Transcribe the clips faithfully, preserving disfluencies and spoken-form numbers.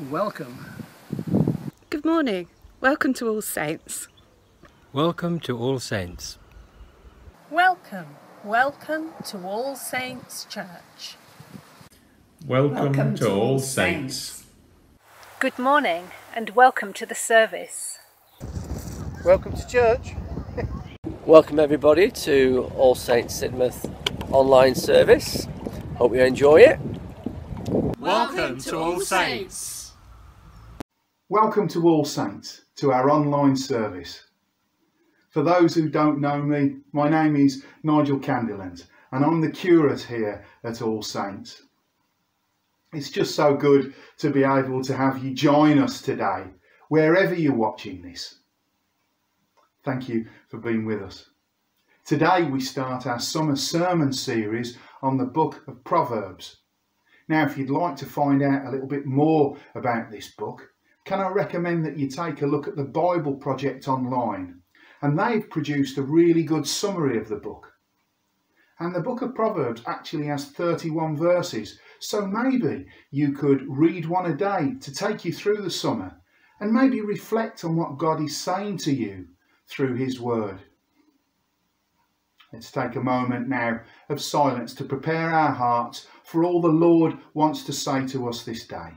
welcome. Good morning. Welcome to All Saints. Welcome to All Saints. Welcome, welcome to All Saints Church. Welcome, Welcome to, to All All Saints. Saints. Good morning and welcome to the service. Welcome to church. Welcome everybody to All Saints Sidmouth online service. Hope you enjoy it. Welcome to All Saints. Welcome to All Saints, to our online service. For those who don't know me, my name is Nigel Candelent and I'm the curate here at All Saints. It's just so good to be able to have you join us today, wherever you're watching this. Thank you for being with us. Today we start our summer sermon series on the book of Proverbs. Now, if you'd like to find out a little bit more about this book, can I recommend that you take a look at the Bible Project online, and they've produced a really good summary of the book. And the book of Proverbs actually has thirty-one verses, so maybe you could read one a day to take you through the summer and maybe reflect on what God is saying to you through his word. Let's take a moment now of silence to prepare our hearts for all the Lord wants to say to us this day.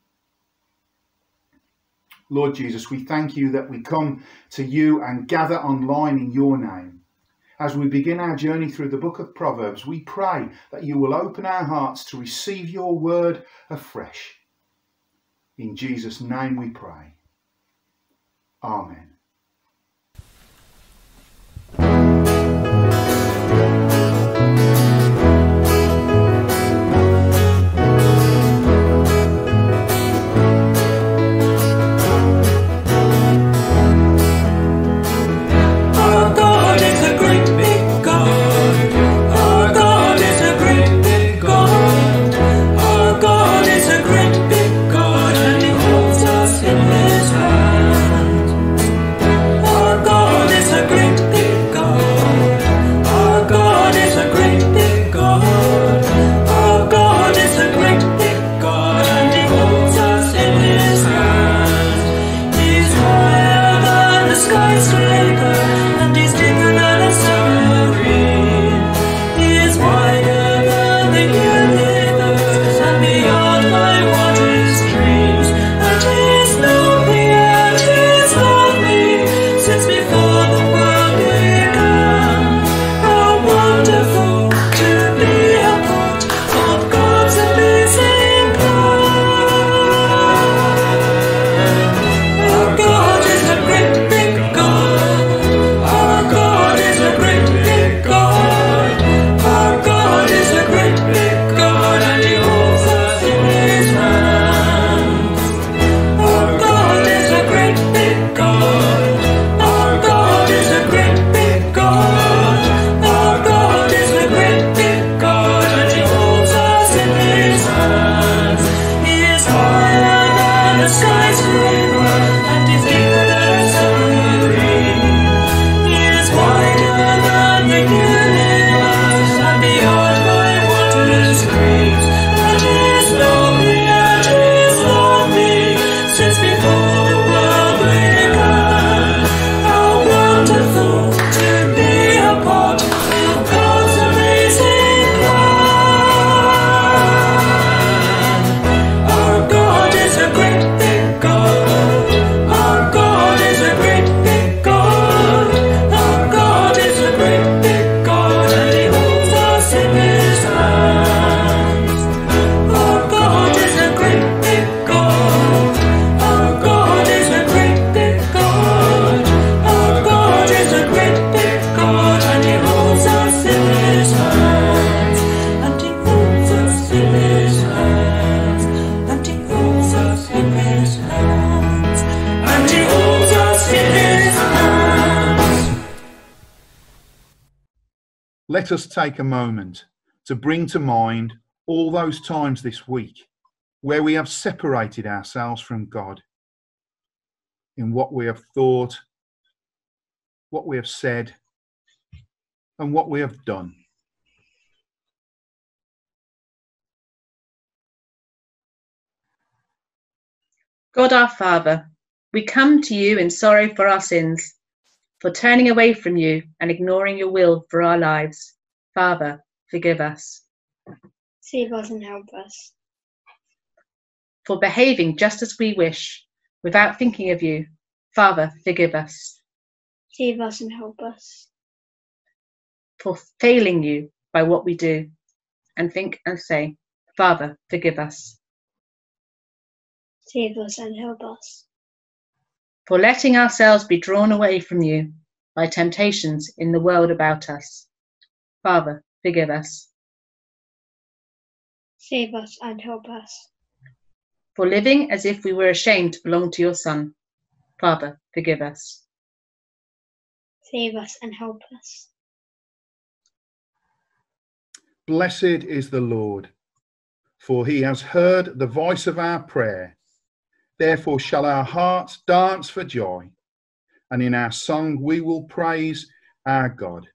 Lord Jesus, we thank you that we come to you and gather online in your name. As we begin our journey through the book of Proverbs, we pray that you will open our hearts to receive your word afresh. In Jesus' name we pray. Amen. Let us take a moment to bring to mind all those times this week where we have separated ourselves from God in what we have thought, what we have said, and what we have done. God our Father, we come to you in sorrow for our sins, for turning away from you and ignoring your will for our lives. Father, forgive us. Save us and help us. For behaving just as we wish, without thinking of you. Father, forgive us. Save us and help us. For failing you by what we do and think and say. Father, forgive us. Save us and help us. For letting ourselves be drawn away from you by temptations in the world about us. Father, forgive us. Save us and help us. For living as if we were ashamed to belong to your Son. Father, forgive us. Save us and help us. Blessed is the Lord, for he has heard the voice of our prayer. Therefore shall our hearts dance for joy, and in our song we will praise our God.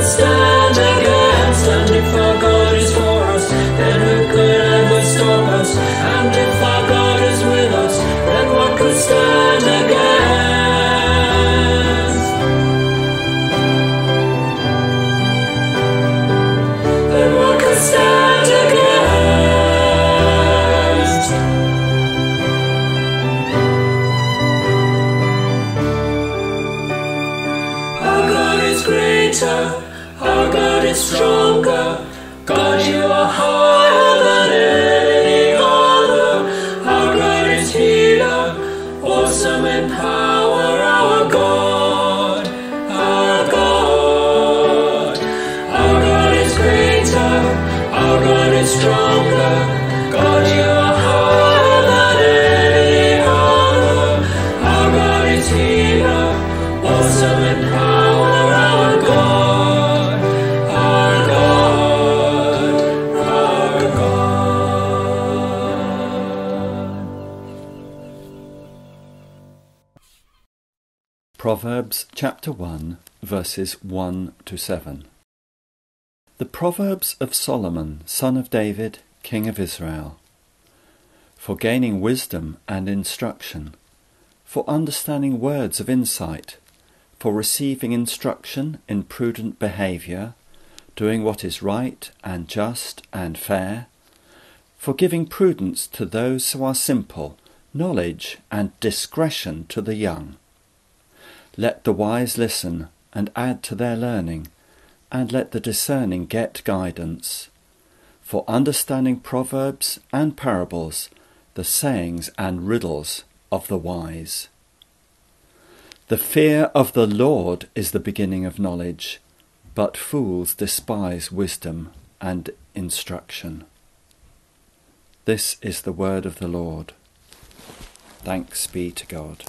stand against? And if our God is for us, then who could ever stop us? And if our God is with us, then what could stand against? Then what could stand against? Our God is greater, our God is stronger. God, you are higher than any other. Our God is healer, awesome in power. Our God, our God. Our God is greater, our God is stronger. God, you are higher than any other. Our God is healer, awesome in power. Our God, our God, our God. Proverbs chapter one, verses one to seven. The Proverbs of Solomon, son of David, king of Israel. For gaining wisdom and instruction, for understanding words of insight, for receiving instruction in prudent behaviour, doing what is right and just and fair, for giving prudence to those who are simple, knowledge and discretion to the young. Let the wise listen and add to their learning, and let the discerning get guidance. For understanding proverbs and parables, the sayings and riddles of the wise. The fear of the Lord is the beginning of knowledge, but fools despise wisdom and instruction. This is the word of the Lord. Thanks be to God.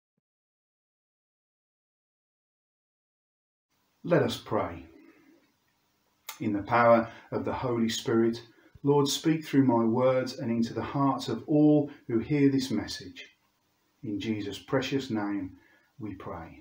Let us pray. In the power of the Holy Spirit, Lord, speak through my words and into the hearts of all who hear this message. In Jesus' precious name we pray.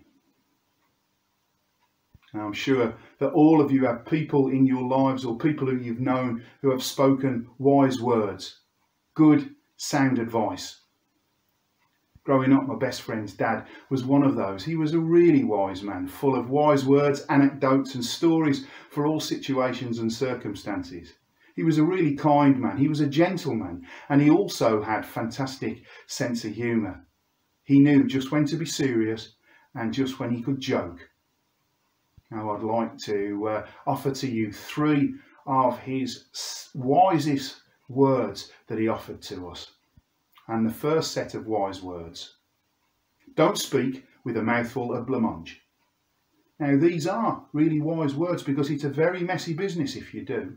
And I'm sure that all of you have people in your lives or people who you've known who have spoken wise words, good, sound advice. Growing up, my best friend's dad was one of those. He was a really wise man, full of wise words, anecdotes and stories for all situations and circumstances. He was a really kind man. He was a gentleman, and he also had fantastic sense of humour. He knew just when to be serious and just when he could joke. Now I'd like to uh, offer to you three of his wisest words that he offered to us. And the first set of wise words: don't speak with a mouthful of blancmange. Now these are really wise words because it's a very messy business if you do.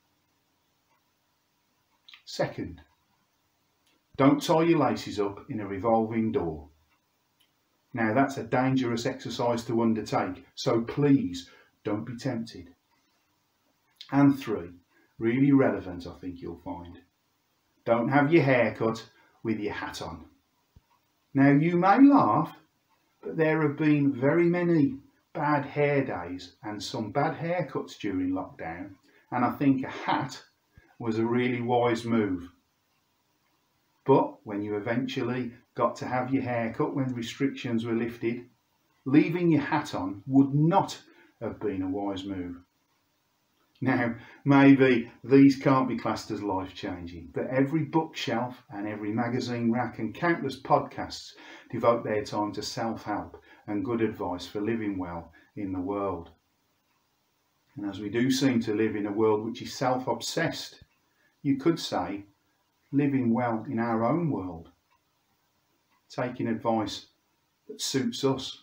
Second, don't tie your laces up in a revolving door. Now that's a dangerous exercise to undertake, so please don't be tempted. And three, really relevant I think you'll find: don't have your hair cut with your hat on. Now you may laugh, but there have been very many bad hair days and some bad haircuts during lockdown, and I think a hat was a really wise move. But when you eventually got to have your hair cut when restrictions were lifted, leaving your hat on would not have been a wise move. Now, maybe these can't be classed as life-changing, but every bookshelf and every magazine rack and countless podcasts devote their time to self-help and good advice for living well in the world. And as we do seem to live in a world which is self-obsessed, you could say living well in our own world, taking advice that suits us.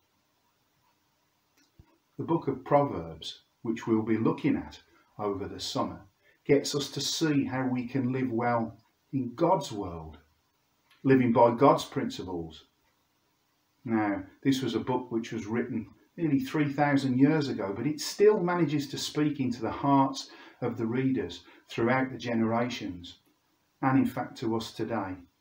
The book of Proverbs, which we'll be looking at over the summer, gets us to see how we can live well in God's world, living by God's principles. Now, this was a book which was written nearly three thousand years ago, but it still manages to speak into the hearts of the readers throughout the generations, and in fact to us today.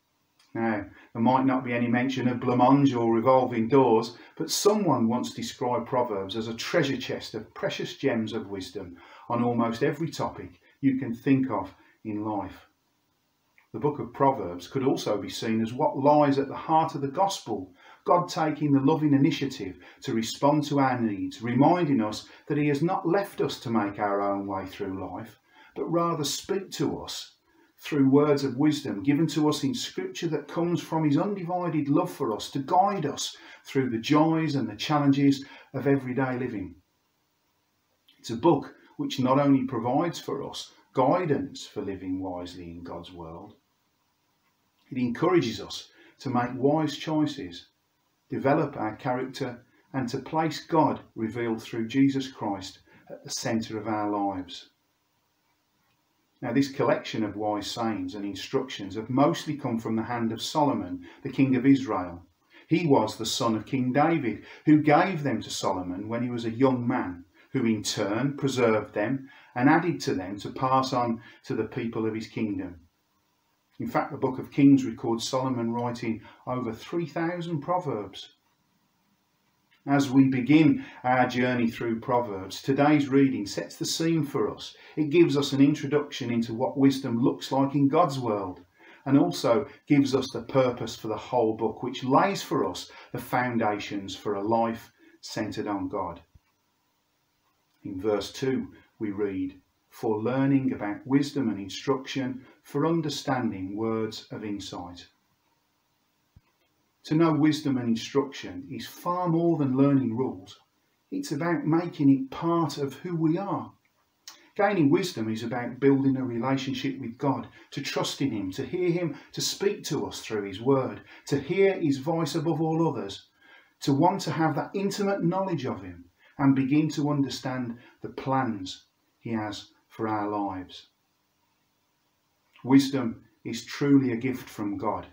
Now, there might not be any mention of blancmange or revolving doors, but someone once described Proverbs as a treasure chest of precious gems of wisdom on almost every topic you can think of in life. The book of Proverbs could also be seen as what lies at the heart of the gospel, God taking the loving initiative to respond to our needs, reminding us that he has not left us to make our own way through life, but rather speak to us through words of wisdom given to us in scripture that comes from his undivided love for us to guide us through the joys and the challenges of everyday living. It's a book which not only provides for us guidance for living wisely in God's world, it encourages us to make wise choices, develop our character, and to place God revealed through Jesus Christ at the centre of our lives. Now, this collection of wise sayings and instructions have mostly come from the hand of Solomon, the king of Israel. He was the son of King David, who gave them to Solomon when he was a young man, who in turn preserved them and added to them to pass on to the people of his kingdom. In fact, the book of Kings records Solomon writing over three thousand proverbs. As we begin our journey through Proverbs, today's reading sets the scene for us. It gives us an introduction into what wisdom looks like in God's world, and also gives us the purpose for the whole book, which lays for us the foundations for a life centred on God. In verse two we read, "For learning about wisdom and instruction, for understanding words of insight." To know wisdom and instruction is far more than learning rules. It's about making it part of who we are. Gaining wisdom is about building a relationship with God, to trust in him, to hear him, to speak to us through his word, to hear his voice above all others, to want to have that intimate knowledge of him and begin to understand the plans he has for our lives. Wisdom is truly a gift from God.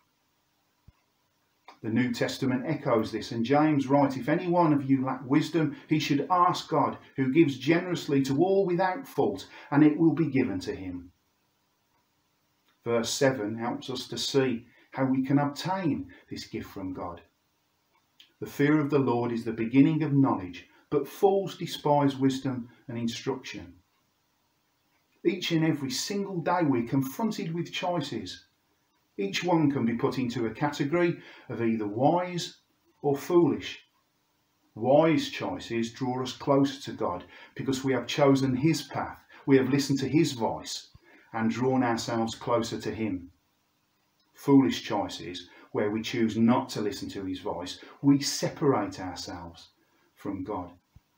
The New Testament echoes this, and James writes, "If any one of you lack wisdom, he should ask God, who gives generously to all without fault, and it will be given to him." Verse seven helps us to see how we can obtain this gift from God. "The fear of the Lord is the beginning of knowledge, but fools despise wisdom and instruction." Each and every single day we're confronted with choices. Each one can be put into a category of either wise or foolish. Wise choices draw us closer to God because we have chosen his path, we have listened to his voice and drawn ourselves closer to him. Foolish choices, where we choose not to listen to his voice, we separate ourselves from God.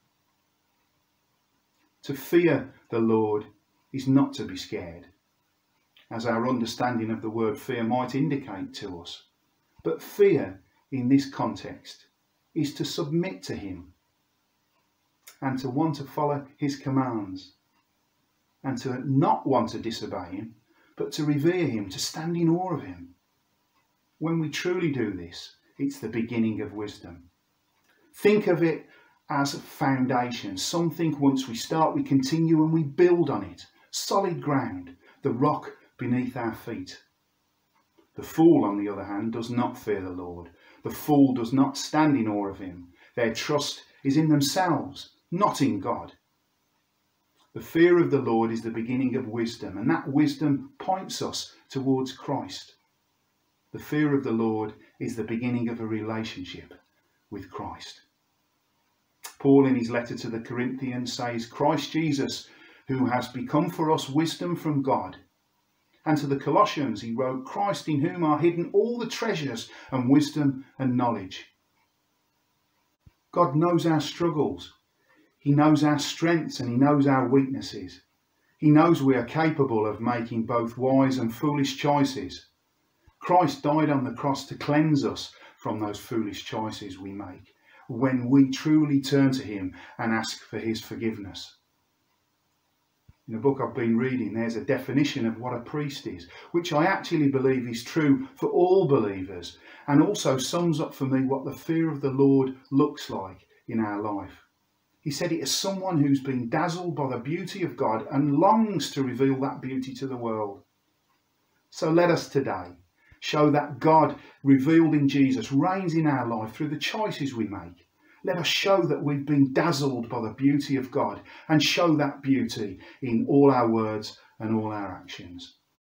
To fear the Lord is not to be scared, as our understanding of the word fear might indicate to us. But fear in this context is to submit to him and to want to follow his commands and to not want to disobey him, but to revere him, to stand in awe of him. When we truly do this, it's the beginning of wisdom. Think of it as a foundation, something once we start we continue and we build on it. Solid ground, the rock beneath our feet. The fool, on the other hand, does not fear the Lord. The fool does not stand in awe of him. Their trust is in themselves, not in God. The fear of the Lord is the beginning of wisdom, and that wisdom points us towards Christ. The fear of the Lord is the beginning of a relationship with Christ. Paul, in his letter to the Corinthians, says, "Christ Jesus, who has become for us wisdom from God." And to the Colossians he wrote, "Christ, in whom are hidden all the treasures and wisdom and knowledge." God knows our struggles. He knows our strengths and he knows our weaknesses. He knows we are capable of making both wise and foolish choices. Christ died on the cross to cleanse us from those foolish choices we make when we truly turn to him and ask for his forgiveness. In the book I've been reading, there's a definition of what a priest is, which I actually believe is true for all believers, and also sums up for me what the fear of the Lord looks like in our life. He said it is someone who's been dazzled by the beauty of God and longs to reveal that beauty to the world. So let us today Show that God revealed in Jesus reigns in our life through the choices we make. Let us show that we've been dazzled by the beauty of God and show that beauty in all our words and all our actions.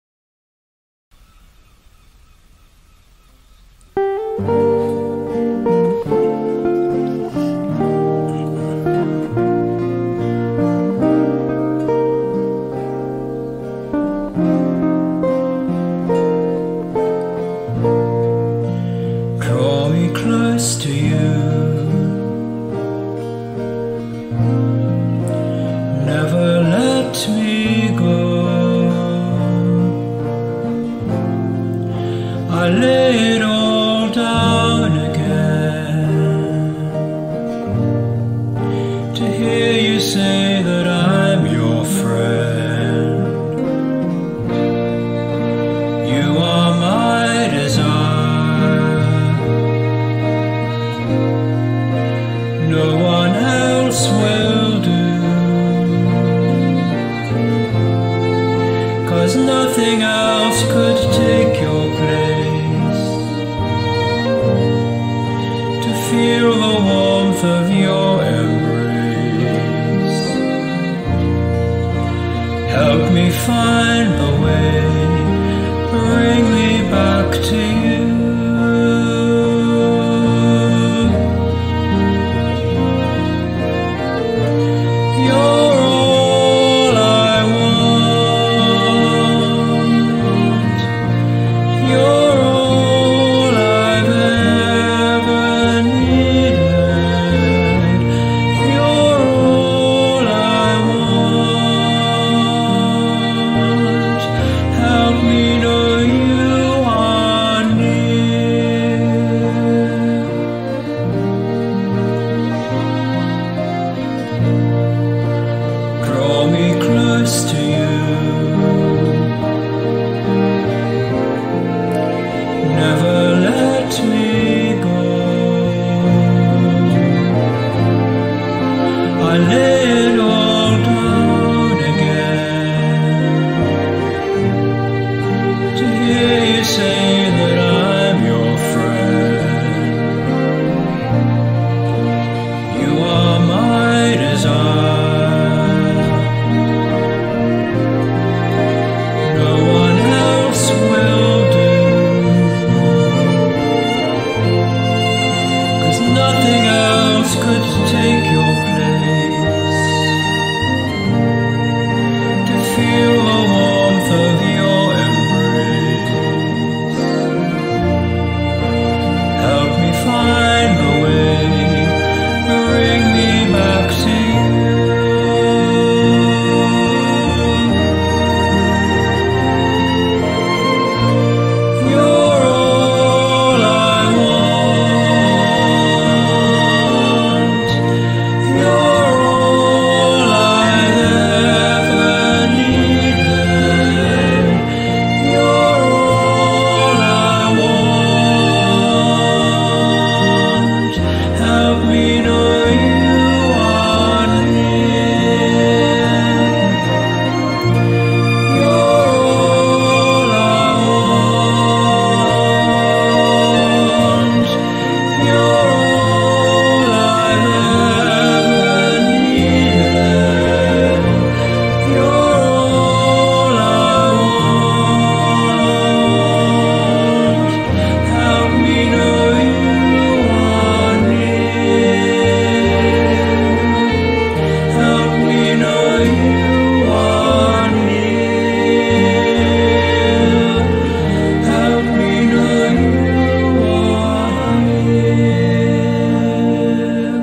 Draw me close to you. Never let me go. I lay it all down again to hear you say that I'm your friend. You are my desire. No one else will do. 'Cause nothing else could take your place. To feel the warmth of your embrace. Help me find the way. Bring me back to you. You're all I want. You're all I've ever needed. You're all I want. Help me know you are near. Draw me close to you. Never let me go. I lay it all down again to hear you say that I'm your friend. You are my desire. No one else will do. 'Cause nothing else could take your place. To feel the warmth of your embrace. Help me find the way. Bring me back to you. You're all I want. You're all I've ever needed. You're all I want. Help me know you are near. You're all I want. You're all I've ever needed. You're all I want. Help me know you are near. Help me know you are near. Help me know you are near.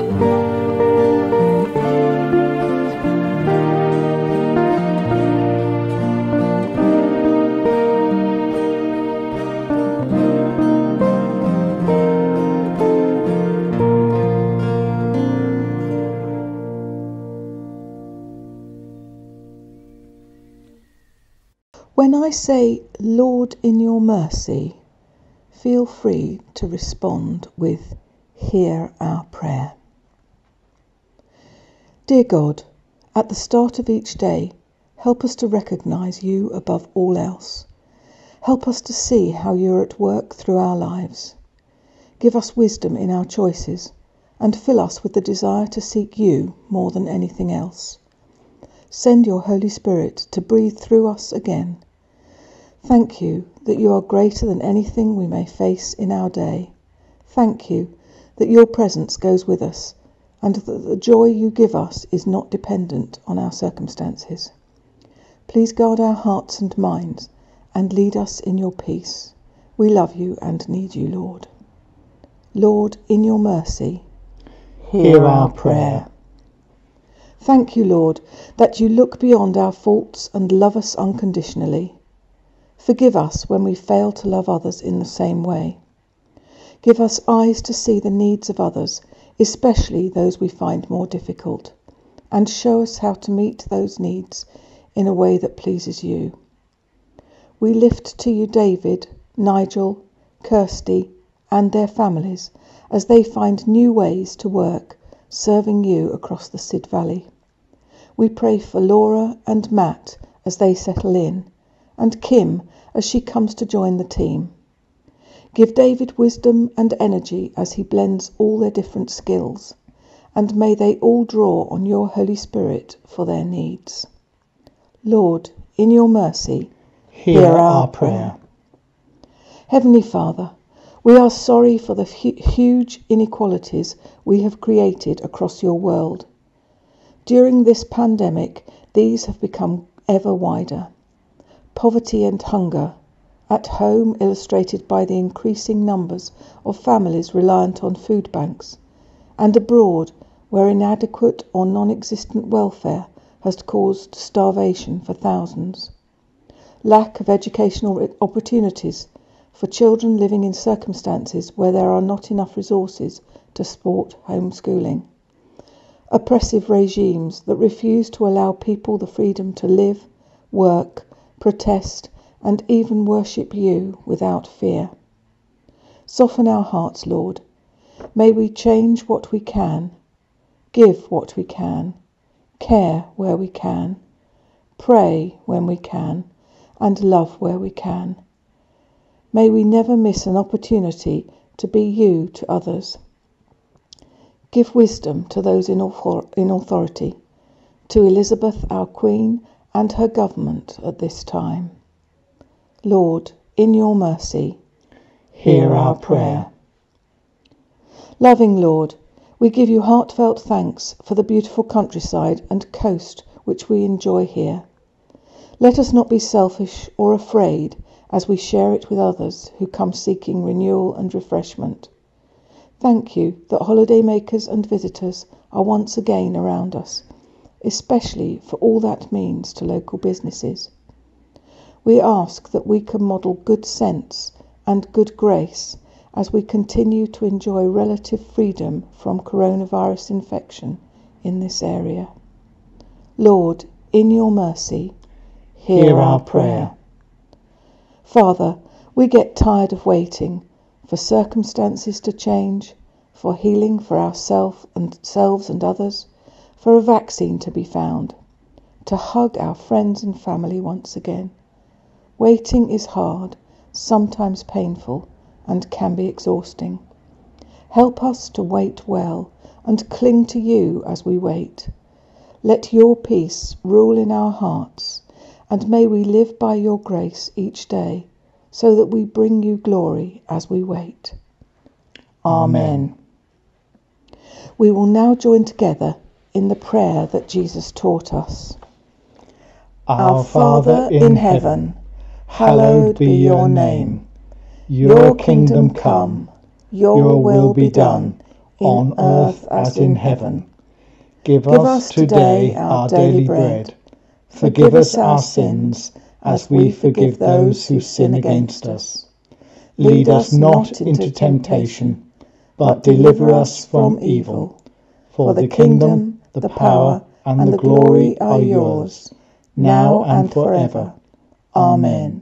When I say, Lord, in your mercy, feel free to respond with, hear our prayer. Dear God, at the start of each day, help us to recognise you above all else. Help us to see how you're at work through our lives. Give us wisdom in our choices and fill us with the desire to seek you more than anything else. Send your Holy Spirit to breathe through us again. Thank you that you are greater than anything we may face in our day. Thank you that your presence goes with us and that the joy you give us is not dependent on our circumstances. Please guard our hearts and minds and lead us in your peace. We love you and need you, Lord. Lord, in your mercy, hear our prayer. Thank you, Lord, that you look beyond our faults and love us unconditionally. Forgive us when we fail to love others in the same way. Give us eyes to see the needs of others, especially those we find more difficult, and show us how to meet those needs in a way that pleases you. We lift to you David, Nigel, Kirsty, and their families as they find new ways to work, serving you across the Sid Valley. We pray for Laura and Matt as they settle in, and Kim as she comes to join the team. Give David wisdom and energy as he blends all their different skills, and may they all draw on your Holy Spirit for their needs. Lord, in your mercy, hear our prayer. Heavenly Father, we are sorry for the hu- huge inequalities we have created across your world. During this pandemic, these have become ever wider. Poverty and hunger, at home illustrated by the increasing numbers of families reliant on food banks, and abroad where inadequate or non-existent welfare has caused starvation for thousands. Lack of educational opportunities for children living in circumstances where there are not enough resources to support homeschooling. Oppressive regimes that refuse to allow people the freedom to live, work, protest, and even worship you without fear. Soften our hearts, Lord. May we change what we can, give what we can, care where we can, pray when we can, and love where we can. May we never miss an opportunity to be you to others. Give wisdom to those in authority, to Elizabeth, our Queen, and her government at this time. Lord, in your mercy, hear our prayer. Loving Lord, we give you heartfelt thanks for the beautiful countryside and coast which we enjoy here. Let us not be selfish or afraid as we share it with others who come seeking renewal and refreshment. Thank you that holidaymakers and visitors are once again around us, especially for all that means to local businesses. We ask that we can model good sense and good grace as we continue to enjoy relative freedom from coronavirus infection in this area. Lord, in your mercy, hear, hear our, our prayer. prayer. Father, we get tired of waiting for circumstances to change, for healing for ourselves and selves and others, for a vaccine to be found, to hug our friends and family once again. Waiting is hard, sometimes painful, and can be exhausting. Help us to wait well and cling to you as we wait. Let your peace rule in our hearts, and may we live by your grace each day, so that we bring you glory as we wait. Amen. We will now join together in the prayer that Jesus taught us. Our Father in heaven, hallowed be your name. Your kingdom come, your will be done, on earth as in heaven. Give us today our daily bread. Forgive us our sins, as we forgive those who sin against us. Lead us not into temptation, but deliver us from evil. For the kingdom, the power, and the glory are yours, now and forever. Amen.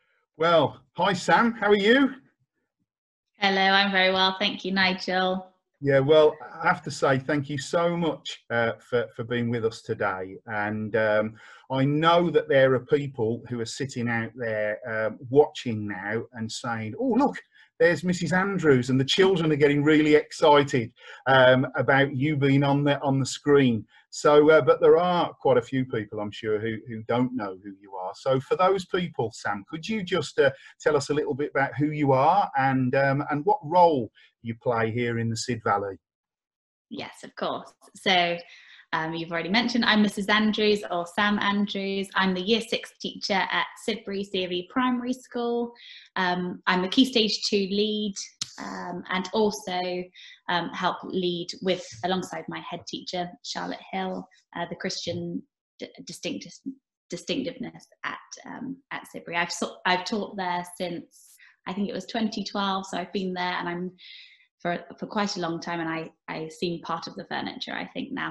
Well, hi Sam, how are you? Hello, I'm very well, thank you, Nigel. Yeah, well, I have to say thank you so much uh, for, for being with us today. And um, I know that there are people who are sitting out there um, watching now and saying, oh, look, there's Missus Andrews, and the children are getting really excited um, about you being on the, on the screen. So, uh, but there are quite a few people, I'm sure, who, who don't know who you are. So for those people, Sam, could you just uh, tell us a little bit about who you are and, um, and what role you play here in the Sid Valley? Yes, of course. So um, you've already mentioned I'm Missus Andrews, or Sam Andrews. I'm the year six teacher at Sidbury C of E Primary School. Um, I'm the Key Stage two lead um, and also um, help lead with, alongside my head teacher, Charlotte Hill, uh, the Christian D distinct distinctiveness at, um, at Sidbury. I've, so I've taught there since, I think it was twenty twelve, so I've been there, and I'm for, for quite a long time, and I, I seem part of the furniture, I think, now.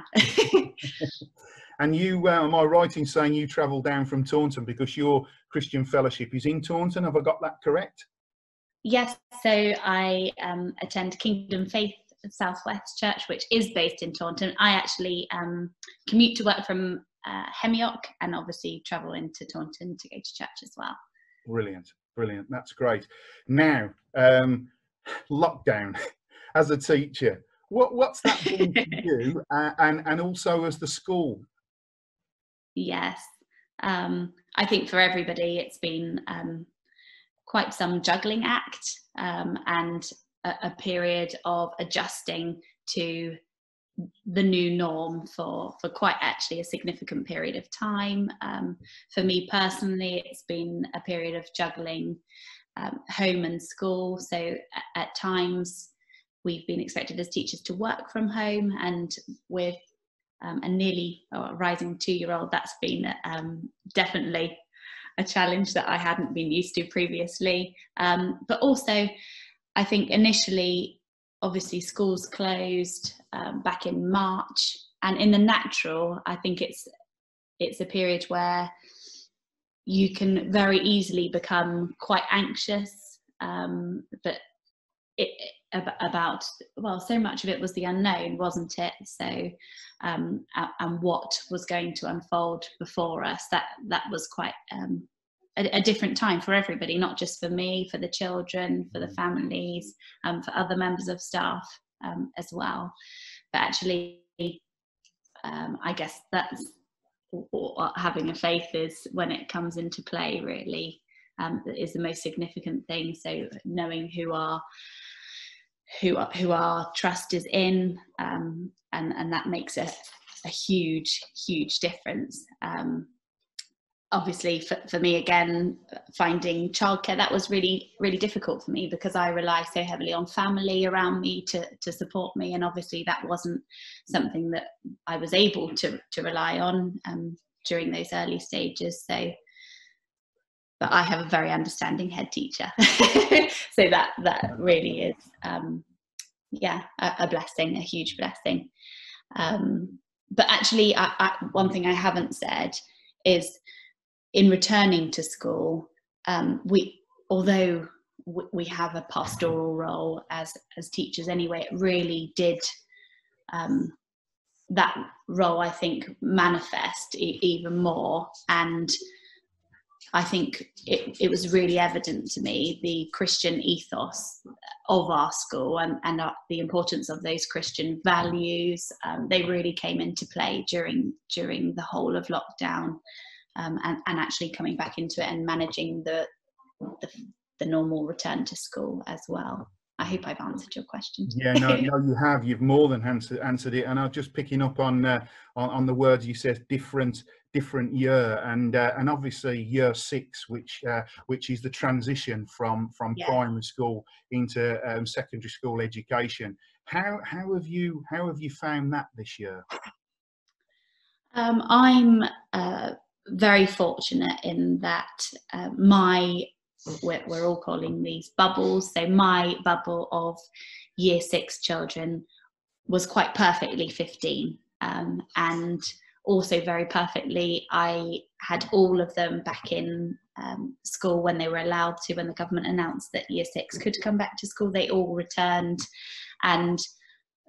And you, uh, am I right in saying you travel down from Taunton because your Christian fellowship is in Taunton? Have I got that correct? Yes, so I um, attend Kingdom Faith Southwest Church, which is based in Taunton. I actually um, commute to work from uh, Hemyock, and obviously travel into Taunton to go to church as well. Brilliant, brilliant. That's great. Now, um, lockdown as a teacher, what, what's that been to you uh, and, and also as the school? Yes, um, I think for everybody it's been um, quite some juggling act um, and a, a period of adjusting to the new norm for, for quite actually a significant period of time. Um, for me personally, it's been a period of juggling um, home and school. So at, at times we've been expected as teachers to work from home, and with um, a nearly oh, rising two-year-old, that's been um, definitely a challenge that I hadn't been used to previously. Um, but also, I think initially, obviously schools closed um, back in March, and in the natural, I think it's it's a period where you can very easily become quite anxious, um, but it, about, well, so much of it was the unknown, wasn't it? So, um, and what was going to unfold before us, that, that was quite um, a, a different time for everybody, not just for me, for the children, for the families, um, for other members of staff um, as well. But actually, um, I guess that's what having a faith is when it comes into play, really, um, is the most significant thing. So knowing who our who who our trust is in, um, and and that makes a, a huge huge difference. Um, obviously, for, for me again, finding childcare, that was really really difficult for me because I rely so heavily on family around me to to support me, and obviously that wasn't something that I was able to to rely on um, during those early stages. So. But I have a very understanding head teacher, so that that really is, um, yeah, a, a blessing, a huge blessing. Um, but actually, I, I, one thing I haven't said is, in returning to school, um, we, although we have a pastoral role as as teachers anyway, it really did. Um, that role, I think, manifest e even more, and I think it, it was really evident to me, the Christian ethos of our school and, and our, the importance of those Christian values. Um, they really came into play during during the whole of lockdown, um, and, and actually coming back into it and managing the, the, the normal return to school as well. I hope I've answered your question. Yeah, no, no, you have. You've more than answered, answered it. And I'm just picking up on, uh, on on the words you said, different different year, and uh, and obviously year six, which uh, which is the transition from from Yeah. primary school into um, secondary school education. How how have you how have you found that this year? Um, I'm uh, very fortunate in that uh, my We're, we're all calling these bubbles. So my bubble of year six children was quite perfectly fifteen, um, and also very perfectly I had all of them back in um, school when they were allowed to. When the government announced that year six could come back to school, they all returned, and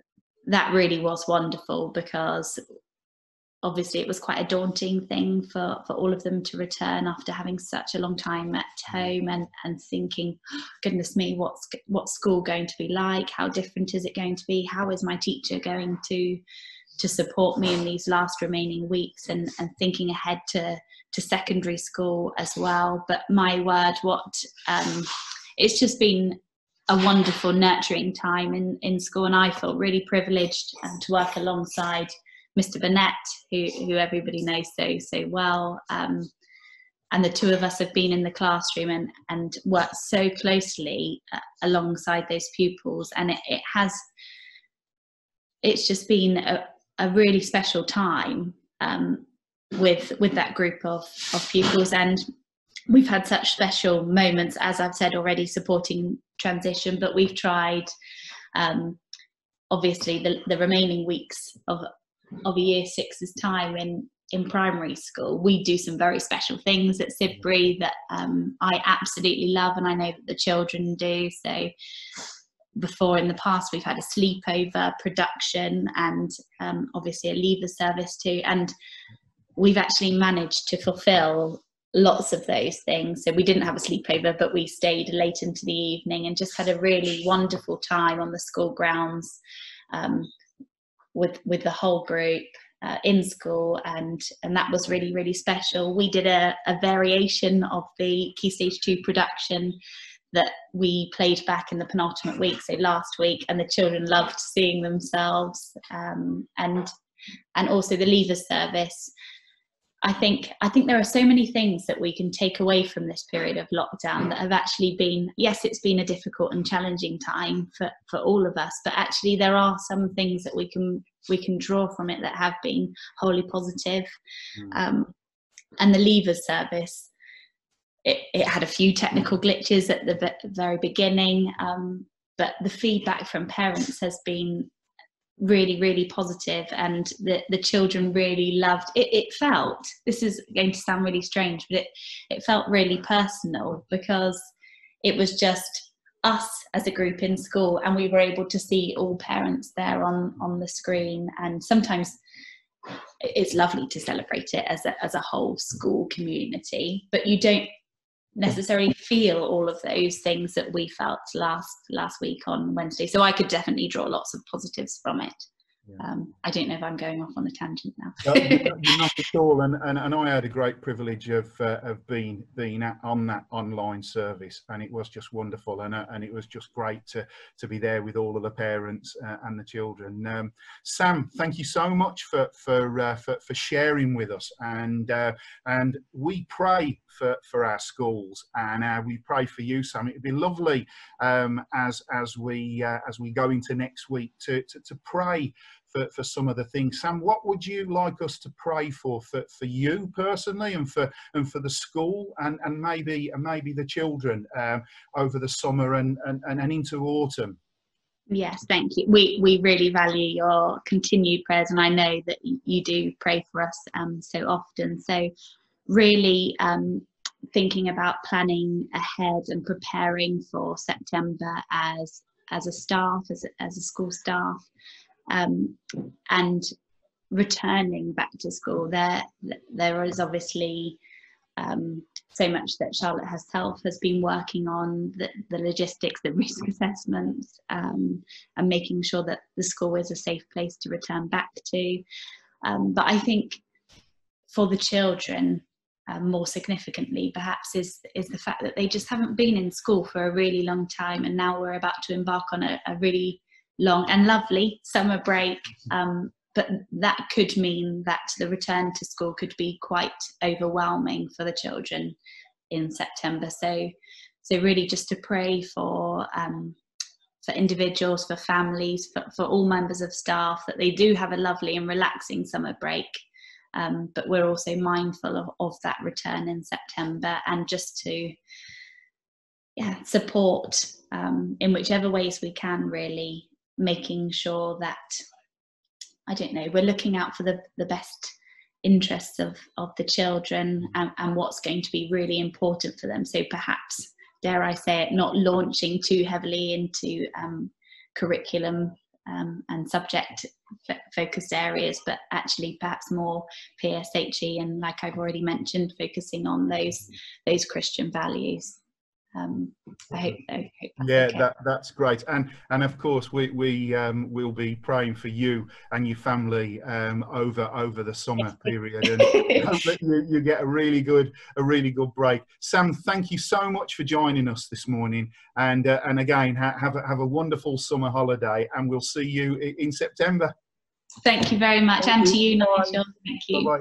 that really was wonderful, because obviously it was quite a daunting thing for, for all of them to return after having such a long time at home, and, and thinking, goodness me, what's what's school going to be like? How different is it going to be? How is my teacher going to to support me in these last remaining weeks? And, and thinking ahead to, to secondary school as well. But my word, what um, it's just been a wonderful, nurturing time in, in school, and I feel really privileged um, to work alongside Mister Burnett, who, who everybody knows so, so well. Um, and the two of us have been in the classroom and, and worked so closely uh, alongside those pupils. And it, it has, it's just been a, a really special time um, with, with that group of, of pupils. And we've had such special moments, as I've said already, supporting transition, but we've tried, um, obviously, the, the remaining weeks of of a year six's time in in primary school. We do some very special things at Sidbury that um, I absolutely love, and I know that the children do. So before, in the past, we've had a sleepover production, and um, obviously a leaver service too, and we've actually managed to fulfill lots of those things. So we didn't have a sleepover, but we stayed late into the evening and just had a really wonderful time on the school grounds um, with with the whole group uh, in school, and and that was really, really special. We did a, a variation of the Key Stage two production that we played back in the penultimate week, so last week, and the children loved seeing themselves, um, and and also the leaver service. I think I think there are so many things that we can take away from this period of lockdown that have actually been, yes, it's been a difficult and challenging time for, for all of us, but actually there are some things that we can we can draw from it that have been wholly positive. Mm. Um, and the leaver service, it, it had a few technical glitches at the very beginning, um, but the feedback from parents has been really, really positive, and the, the children really loved it. It felt, this is going to sound really strange, but it, it felt really personal, because it was just us as a group in school, and we were able to see all parents there on, on the screen. And sometimes it's lovely to celebrate it as a, as a whole school community, but you don't necessarily feel all of those things that we felt last last week on Wednesday. So I could definitely draw lots of positives from it. Yeah. Um, I don't know if I'm going off on a tangent now. No, you're not, you're not at all. And, and, and I had a great privilege of uh, of being being at, on that online service, and it was just wonderful. And uh, and it was just great to to be there with all of the parents uh, and the children. Um, Sam, thank you so much for for uh, for, for sharing with us. And uh, and we pray for for our schools, and uh, we pray for you, Sam. It'd be lovely um, as as we uh, as we go into next week to to, to pray For, for some of the things. Sam, what would you like us to pray for for, for you personally, and for and for the school, and, and maybe and maybe the children um, over the summer and, and, and into autumn? Yes, thank you. We we really value your continued prayers, and I know that you do pray for us um, so often. So really um, thinking about planning ahead and preparing for September as as a staff, as a, as a school staff. Um, and returning back to school, there there is obviously um, so much that Charlotte herself has been working on, the, the logistics, the risk assessments, um, and making sure that the school is a safe place to return back to. Um, but I think for the children, uh, more significantly perhaps, is is the fact that they just haven't been in school for a really long time, and now we're about to embark on a, a really long and lovely summer break, um, but that could mean that the return to school could be quite overwhelming for the children in September. So, so really just to pray for um, for individuals, for families, for, for all members of staff, that they do have a lovely and relaxing summer break. Um, but we're also mindful of, of that return in September, and just to yeah, support um, in whichever ways we can, really, making sure that, I don't know, we're looking out for the, the best interests of, of the children, and, and what's going to be really important for them. So perhaps, dare I say it, not launching too heavily into um, curriculum um, and subject f- focused areas, but actually perhaps more P S H E and, like I've already mentioned, focusing on those those Christian values. Um, I hope, I hope that's yeah, okay. that that's great, and and of course we we um, will be praying for you and your family um, over over the summer period, and hope that you, you get a really good a really good break. Sam, thank you so much for joining us this morning, and uh, and again ha have a, have a wonderful summer holiday, and we'll see you in September. Thank you very much, Thank and you. to you, Bye. Nigel. Thank you. Bye-bye.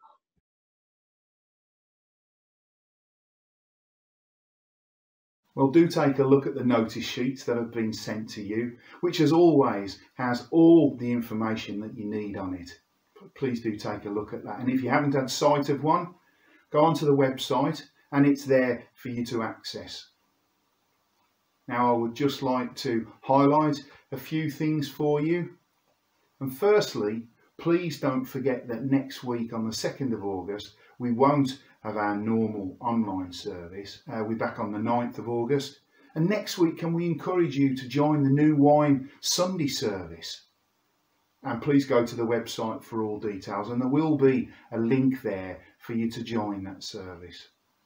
Well, do take a look at the notice sheets that have been sent to you, which as always has all the information that you need on it. Please do take a look at that. And if you haven't had sight of one, go onto the website and it's there for you to access. Now, I would just like to highlight a few things for you. And firstly, please don't forget that next week on the second of August, we won't have our normal online service. Uh, we're back on the ninth of August. And next week, can we encourage you to join the New Wine Sunday service? And please go to the website for all details, and there will be a link there for you to join that service.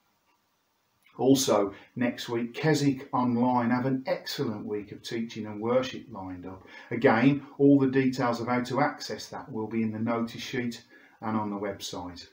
Also, next week, Keswick Online have an excellent week of teaching and worship lined up. Again, all the details of how to access that will be in the notice sheet and on the website.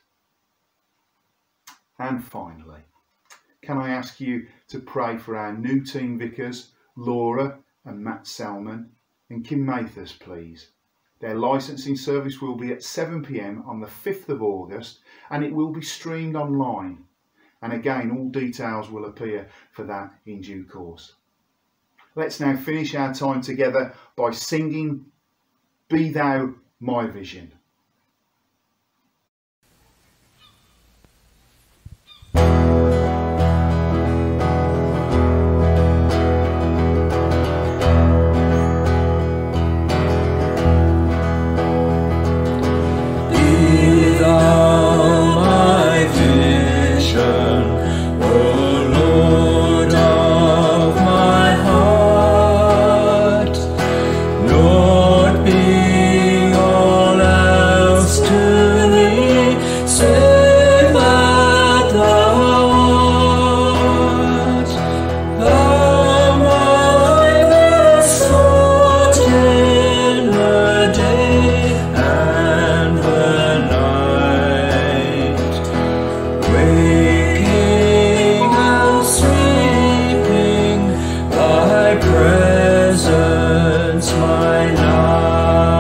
And finally, can I ask you to pray for our new team vicars, Laura and Matt Selman and Kim Mathers, please. Their licensing service will be at seven p m on the fifth of August, and it will be streamed online. And again, all details will appear for that in due course. Let's now finish our time together by singing Be Thou My Vision. Presence, my life.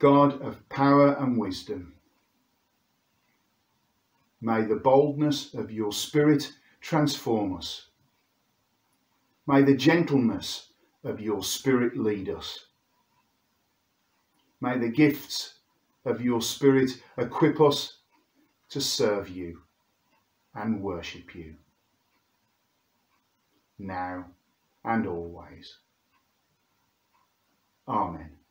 God of power and wisdom, may the boldness of your Spirit transform us. May the gentleness of your Spirit lead us. May the gifts of your Spirit equip us to serve you and worship you, now and always. Amen.